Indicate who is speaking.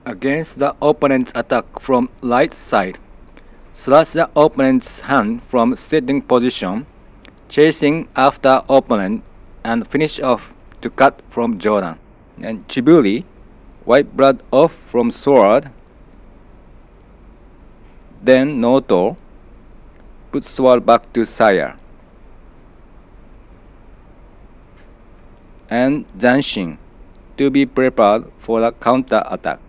Speaker 1: Against the opponent's attack from right side, slash the opponent's hand from sitting position, chasing after opponent, and finish off to cut from Jordan. And Chiburi, wipe blood off from sword, then Noto, put sword back to sire. And Zanshin, to be prepared for a counter attack.